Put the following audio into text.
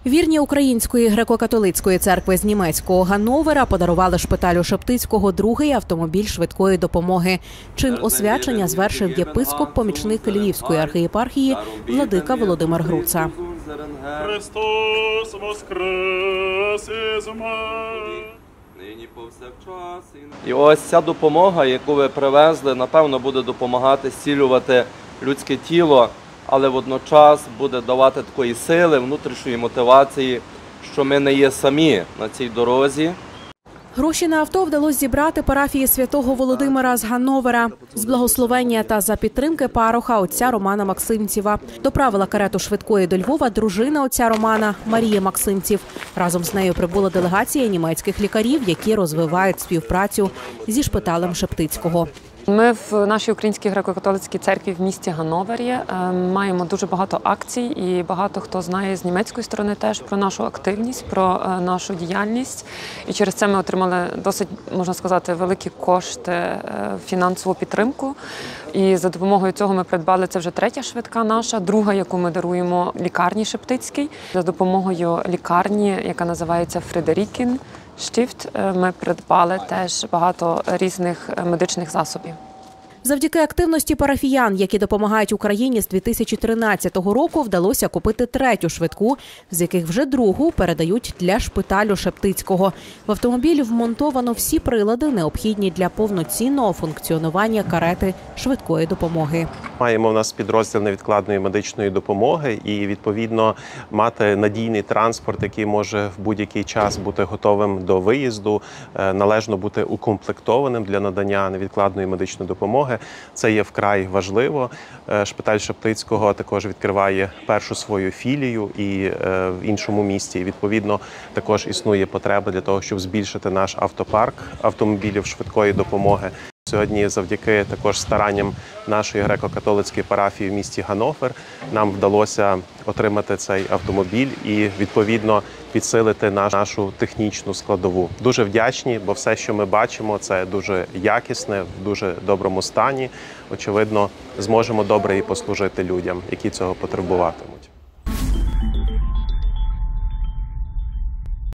Вірні Української греко-католицької церкви з німецького Ганновера подарували шпиталю Шептицького другий автомобіль швидкої допомоги. Чин освячення звершив єпископ-помічник Львівської архієпархії владика Володимир Груца. Христос воскрес із мертвих. І ось ця допомога, яку ви привезли, напевно, буде допомагати зцілювати людське тіло, але водночас буде давати такої сили, внутрішньої мотивації, що ми не є самі на цій дорозі. Гроші на авто вдалося зібрати парафії святого Володимира з Ганновера. З благословення та за підтримки пароха отця Романа Максимцєва. Доправила карету швидкої до Львова дружина отця Романа Марія Максимців. Разом з нею прибула делегація німецьких лікарів, які розвивають співпрацю зі шпиталем Шептицького. Ми в нашій Українській греко-католицькій церкві в місті Ганновері маємо дуже багато акцій і багато хто знає з німецької сторони теж про нашу активність, про нашу діяльність. І через це ми отримали досить, можна сказати, великі кошти, фінансову підтримку. І за допомогою цього ми придбали, це вже третя швидка наша, друга, яку ми даруємо лікарні Шептицькій. За допомогою лікарні, яка називається Фредерікін Штіфт, ми придбали теж багато різних медичних засобів. Завдяки активності парафіян, які допомагають Україні з 2013 року, вдалося купити третю швидку, з яких вже другу передають для шпиталю Шептицького. В автомобіль вмонтовано всі прилади, необхідні для повноцінного функціонування карети швидкої допомоги. Маємо в нас підрозділ невідкладної медичної допомоги і, відповідно, мати надійний транспорт, який може в будь-який час бути готовим до виїзду, належно бути укомплектованим для надання невідкладної медичної допомоги. Це є вкрай важливо. Шпиталь Шептицького також відкриває першу свою філію і в іншому місті. І, відповідно, також існує потреба для того, щоб збільшити наш автопарк автомобілів швидкої допомоги. Сьогодні завдяки також старанням нашої греко-католицької парафії в місті Ганновер нам вдалося отримати цей автомобіль і, відповідно, підсилити нашу технічну складову. Дуже вдячні, бо все, що ми бачимо, це дуже якісне, в дуже доброму стані. Очевидно, зможемо добре і послужити людям, які цього потребуватимуть.